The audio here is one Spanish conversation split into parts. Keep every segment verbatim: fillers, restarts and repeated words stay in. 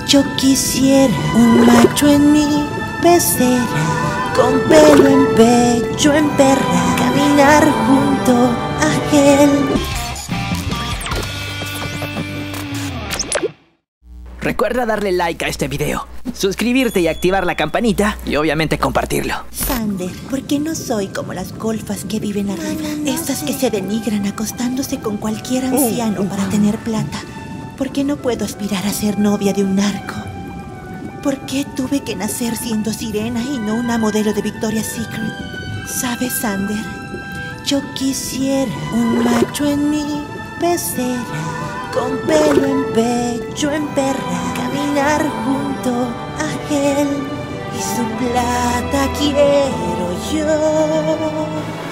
Yo quisiera un macho en mi pecera, con pelo en pecho, en perra, caminar junto a él. Recuerda darle like a este video, suscribirte y activar la campanita y obviamente compartirlo. Sander, ¿por qué no soy como las golfas que viven arriba? Estas que se denigran acostándose con cualquier anciano para tener plata. ¿Por qué no puedo aspirar a ser novia de un narco? ¿Por qué tuve que nacer siendo sirena y no una modelo de Victoria's Secret? ¿Sabes, Sander? Yo quisiera un macho en mi pecera, con pelo en pecho, en perra, caminar junto a él. Y su plata quiero yo.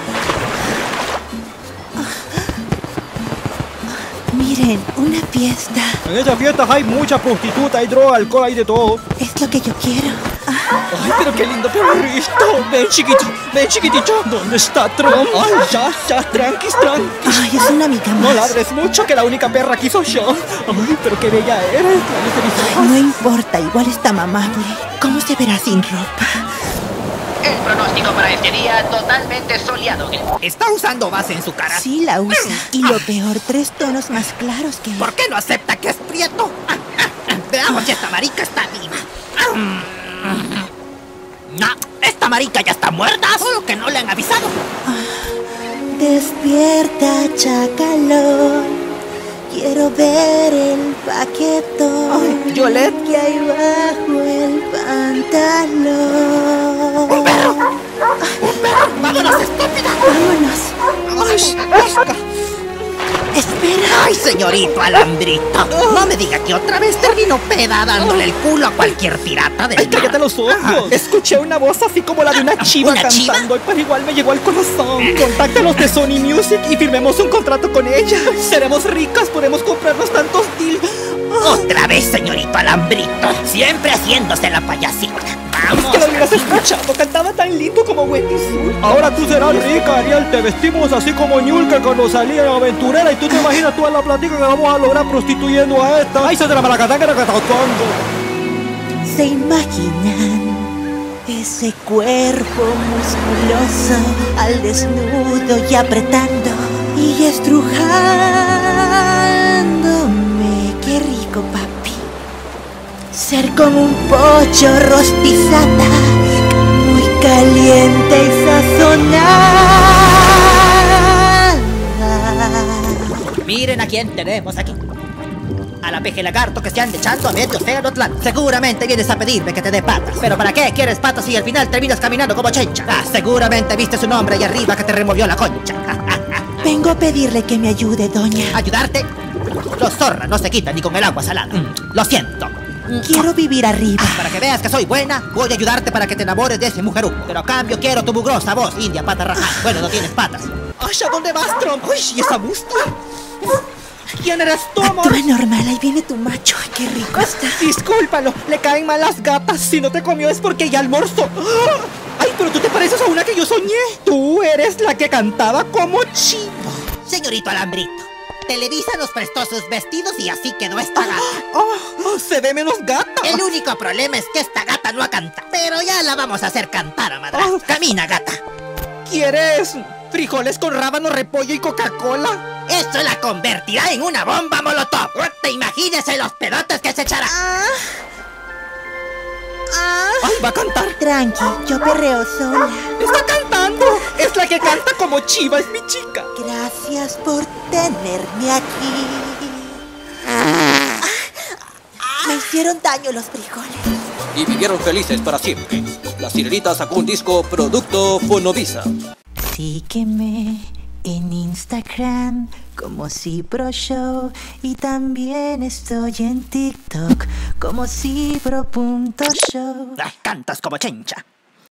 Miren, una fiesta. En esas fiestas hay mucha prostituta, hay droga, alcohol, hay de todo. Es lo que yo quiero. Ay, pero qué lindo perrito. Ven, chiquito, ven, chiquitito. ¿Dónde está Trump? Ay, ya, ya, tranquis, tranquis. Ay, es una amiga más. No ladres mucho, que la única perra aquí soy yo. Ay, pero qué bella eres. Ay, no importa, igual está mamable. ¿Cómo se verá sin ropa? El pronóstico para este día totalmente soleado. ¿Está usando base en su cara? Sí, la usa. Y lo peor, tres tonos más claros que... ¿Por qué no acepta que es prieto? Ah, ah, ah. Veamos si esta marica está viva. Ah, no, esta marica ya está muerta, solo que no le han avisado. Ah, despierta, chacalón. Quiero ver el paquetón. Ay, Yolet. Que hay bajo el pantalón. ¡Un perro! ¡Un perro! ¡Vámonos, estúpida! ¡Vámonos! ¡Ay, ¡Espera! ¡Ay, señorito Alambrito! No me diga que otra vez terminó peda dándole el culo a cualquier pirata del Ay, cállate los ojos. Escuché una voz así como la de una chiva ¿Una chiva? cantando, pero igual me llegó al corazón. Contáctalos de Sony Music y firmemos un contrato con ella. Seremos ricas, podemos comprarnos tantos deals. Otra vez, señorito Alambrito, siempre haciéndose la payasita. Vamos. Es que lo hubieras escuchado, cantaba tan lindo como Wendy Sul. Ahora tú serás rica, Ariel, te vestimos así como Ñulka cuando salía en Aventurera. Y tú te imaginas toda la platica que vamos a lograr prostituyendo a esta. Ay, se te la malacatanga que está tocando. ¿Se imaginan ese cuerpo musculoso al desnudo y apretando y estrujándome? Qué rico, papi. Ser como un pollo rostizada, muy caliente y sazonada. Miren a quién tenemos aquí. A la peje lagarto que se anda echando a medio océano Atlántico. Seguramente vienes a pedirme que te dé patas. ¿Pero para qué quieres patas si al final terminas caminando como chencha? Ah, seguramente viste su nombre ahí arriba que te removió la concha. Vengo a pedirle que me ayude, doña. ¿Ayudarte? Los zorras no se quitan ni con el agua salada. Mm, lo siento. Quiero vivir arriba. Para que veas que soy buena, voy a ayudarte para que te enamores de ese mujerú. Pero a cambio quiero tu mugrosa voz, india pata rajada. Bueno, no tienes patas. Ay, ¿a dónde vas, Trump? Uy, ¿y esa busta? ¿Quién eres tú, amor? Actúa normal, ahí viene tu macho. Ay, qué rico está. Discúlpalo, le caen mal las gatas. Si no te comió es porque ya almorzó. Ay, pero tú te pareces a una que yo soñé. Tú eres la que cantaba como chivo. Señorito Alambrito, Televisa nos prestó sus vestidos y así quedó esta gata. Oh, oh, se ve menos gata. El único problema es que esta gata no canta. Pero ya la vamos a hacer cantar a madrazo. Camina, gata. ¿Quieres frijoles con rábano, repollo y Coca-Cola? Eso la convertirá en una bomba molotov. ¿Te imagínese los pedotes que se echará? Ah. Ah. Ay, va a cantar. Tranqui, yo perreo sola. Está cantando. Es la que canta como chiva, es mi chica. Gracias por tenerme aquí. Me hicieron daño los frijoles. Y vivieron felices para siempre. La Sirenita sacó un disco producto Fonovisa. Sígueme en Instagram como Cipro Show y también estoy en TikTok como Cipro punto show. Ay, cantas como chencha.